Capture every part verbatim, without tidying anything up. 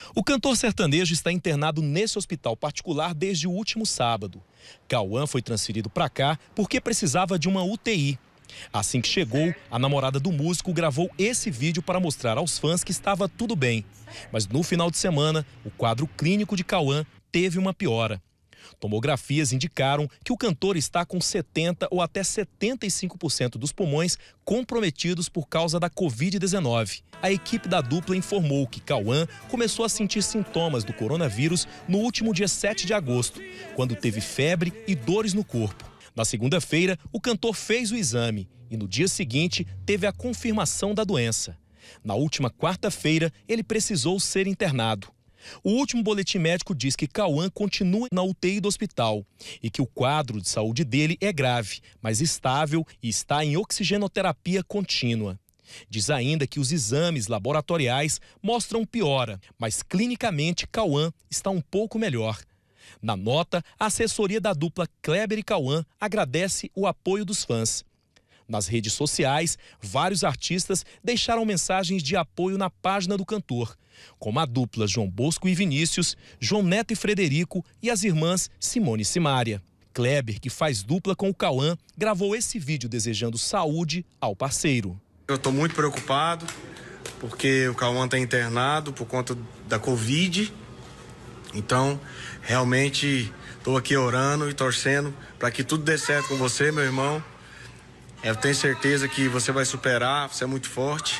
O cantor sertanejo está internado nesse hospital particular desde o último sábado. Cauã foi transferido para cá porque precisava de uma U T I. Assim que chegou, a namorada do músico gravou esse vídeo para mostrar aos fãs que estava tudo bem. Mas no final de semana, o quadro clínico de Cauã teve uma piora. Tomografias indicaram que o cantor está com setenta ou até setenta e cinco por cento dos pulmões comprometidos por causa da covid dezenove. A equipe da dupla informou que Cauã começou a sentir sintomas do coronavírus no último dia sete de agosto, quando teve febre e dores no corpo. Na segunda-feira, o cantor fez o exame e no dia seguinte teve a confirmação da doença. Na última quarta-feira, ele precisou ser internado. O último boletim médico diz que Cauã continua na U T I do hospital e que o quadro de saúde dele é grave, mas estável e está em oxigenoterapia contínua. Diz ainda que os exames laboratoriais mostram piora, mas clinicamente Cauã está um pouco melhor. Na nota, a assessoria da dupla Kleber e Cauã agradece o apoio dos fãs. Nas redes sociais, vários artistas deixaram mensagens de apoio na página do cantor, como a dupla João Bosco e Vinícius, João Neto e Frederico e as irmãs Simone e Simária. Kleber, que faz dupla com o Cauã, gravou esse vídeo desejando saúde ao parceiro. Eu estou muito preocupado porque o Cauã está internado por conta da Covid. Então, realmente, estou aqui orando e torcendo para que tudo dê certo com você, meu irmão. Eu tenho certeza que você vai superar, você é muito forte.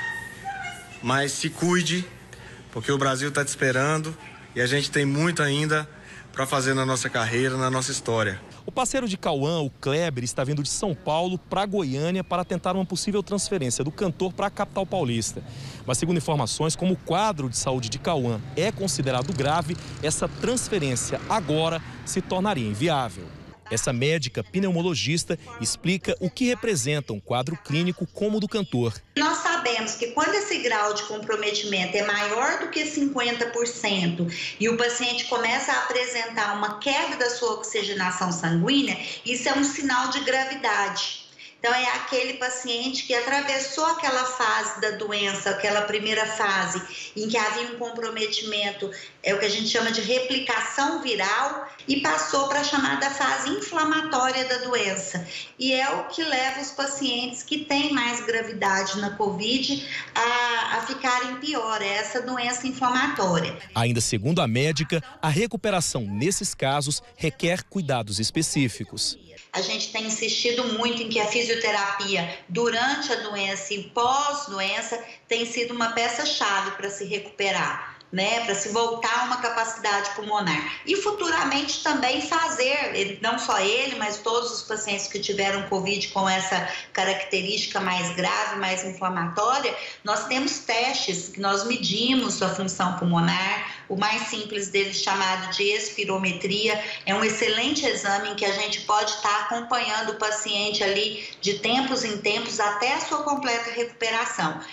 Mas se cuide, porque o Brasil está te esperando e a gente tem muito ainda para fazer na nossa carreira, na nossa história. O parceiro de Cauã, o Kleber, está vindo de São Paulo para Goiânia para tentar uma possível transferência do cantor para a capital paulista. Mas, segundo informações, como o quadro de saúde de Cauã é considerado grave, essa transferência agora se tornaria inviável. Essa médica pneumologista explica o que representa um quadro clínico como o do cantor. Nós sabemos que quando esse grau de comprometimento é maior do que cinquenta por cento e o paciente começa a apresentar uma queda da sua oxigenação sanguínea, isso é um sinal de gravidade. Então, é aquele paciente que atravessou aquela fase da doença, aquela primeira fase, em que havia um comprometimento, é o que a gente chama de replicação viral, e passou para a chamada fase inflamatória da doença. E é o que leva os pacientes que têm mais gravidade na Covid a, a ficarem pior, é essa doença inflamatória. Ainda segundo a médica, a recuperação nesses casos requer cuidados específicos. A gente tem insistido muito em que a fisioterapia durante a doença e pós-doença tem sido uma peça-chave para se recuperar, né? Para se voltar a uma capacidade pulmonar. E futuramente também fazer, não só ele, mas todos os pacientes que tiveram Covid com essa característica mais grave, mais inflamatória, nós temos testes que nós medimos a função pulmonar. O mais simples deles, chamado de espirometria, é um excelente exame em que a gente pode estar acompanhando o paciente ali de tempos em tempos até a sua completa recuperação.